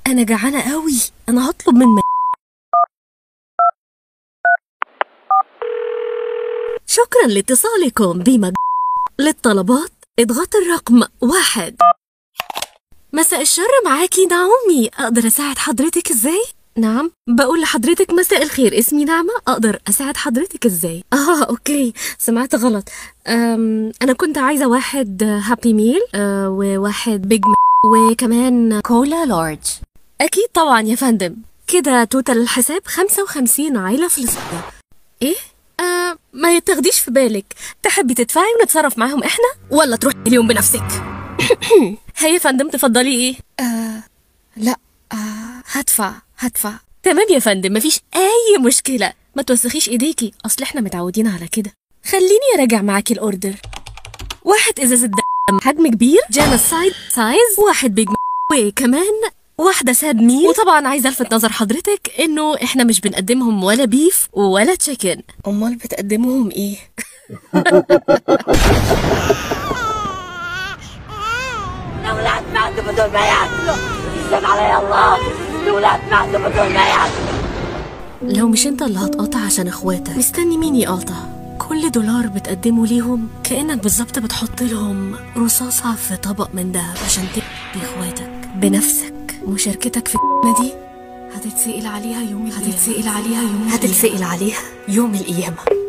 انا جعانه قوي، انا هطلب من شكرا لاتصالكم للطلبات اضغط الرقم 1. مساء الشر، معاكي نعومي، اقدر اساعد حضرتك ازاي؟ نعم، بقول لحضرتك مساء الخير، اسمي نعمة، اقدر اساعد حضرتك ازاي؟ اوكي، سمعت غلط. انا كنت عايزة واحد هابي ميل وواحد بيج وكمان كولا لارج. اكيد طبعا يا فندم، كده توتال الحساب 55 عيلة فلسطينية. ايه؟ ما يتاخديش في بالك، تحبي تدفعي ونتصرف معاهم احنا ولا تروحي اليوم بنفسك؟ هيا يا فندم، تفضلي ايه؟ لا، هدفع. تمام يا فندم، مفيش اي مشكلة، ما توسخيش ايديكي، اصل احنا متعودين على كده. خليني اراجع معاكي الاوردر. 1 ازازة دم حجم كبير جينوسايد سايز، 1 بيج وكمان 1 ساد ميل. وطبعا عايزه الفت نظر حضرتك انه احنا مش بنقدمهم ولا بيف ولا تشيكن. امال بتقدموهم ايه؟ الأولاد ماتوا بدون ما ياكلوا، يسلم علي الله، الأولاد ماتوا بدون ما ياكلوا. لو مش انت اللي هتقاطع عشان اخواتك، مستني مين يقاطع؟ كل دولار بتقدمه ليهم كأنك بالظبط بتحط لهم رصاصة في طبق من دهب عشان تبقي اخواتك بنفسك. مشاركتك في دي هتتسأل عليها يوم القيامة.